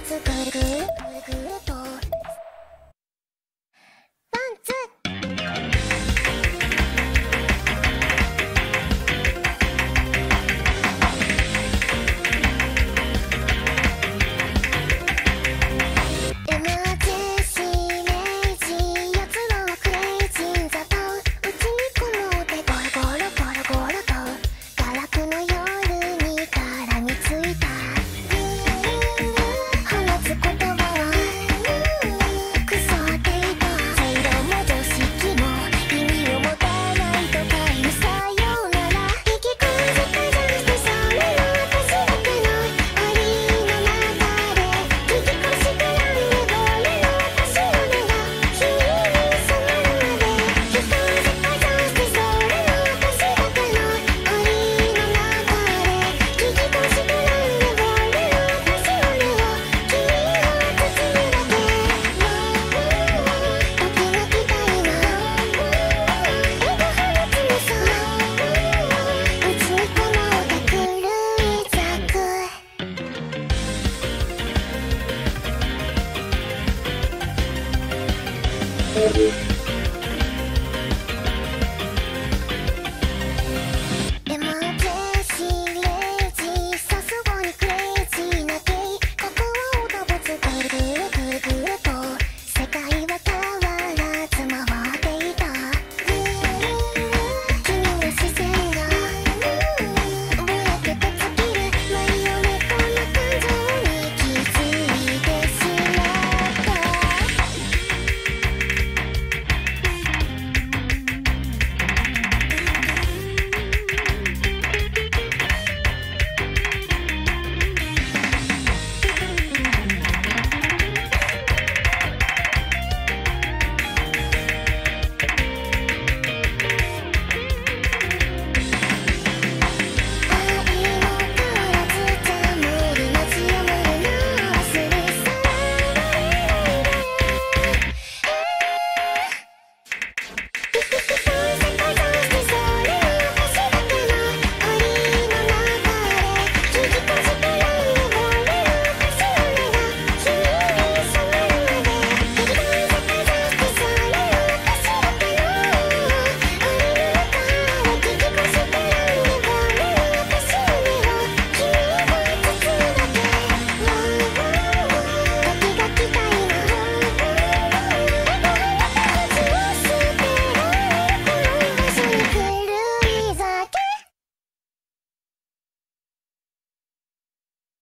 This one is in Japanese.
つぐるぐるぐるぐるとパンツエマージェンシー明治やつらはクレイジーザタウンうちにこもってゴロゴロゴロゴロと堕落の夜に絡みついた放つ言葉は腐っていた正論も常識も意味を持たないとかいうさようなら引き込んでたじゃんしてそれの私だけの檻の中で聞き越しくらんで俺の私の目が君に染まるまで引き込んでたじゃんしてそれの私だけの檻の中で聞き越しくらんで俺の私の目を君が包むだけ時が来た今エゴ放つのさうちにこもってくるいざく